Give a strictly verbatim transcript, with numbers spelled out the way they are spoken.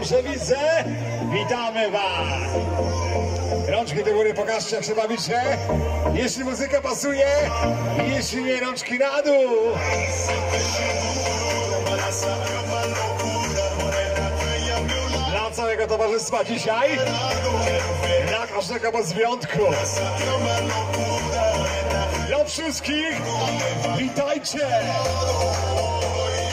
dobrze widzę. Witamy was. Rączki do góry, pokażcie jak się bawicie. Jeśli muzyka pasuje, jeśli nie, rączki na dół. Dla całego towarzystwa dzisiaj, dla każdego bez wyjątku. Dla wszystkich, witajcie!